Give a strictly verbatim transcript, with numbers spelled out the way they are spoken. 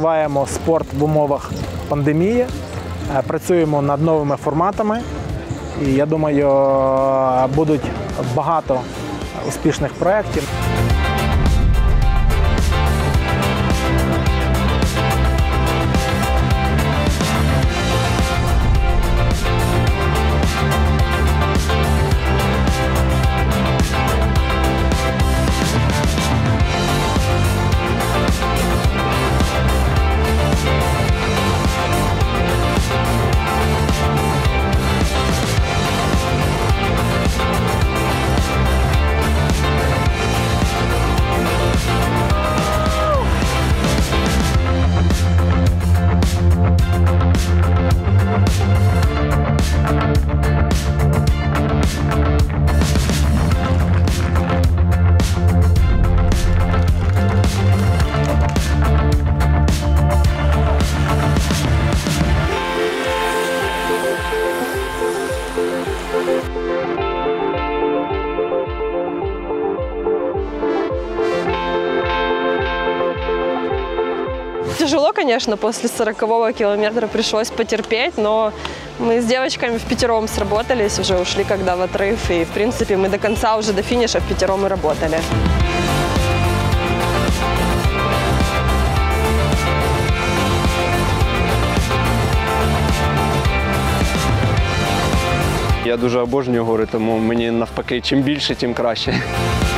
розвиваємо спорт в умовах пандемії, працюємо над новими форматами. І я думаю, будуть багато успішних проєктів. Тяжело, конечно, после сорокового километра пришлось потерпеть, но мы с девочками впятером сработались, уже ушли когда в отрыв, и, в принципе, мы до конца, уже до финиша впятером и работали. Я дуже обожнюю гори, тому мені навпаки, чим більше, тим краще.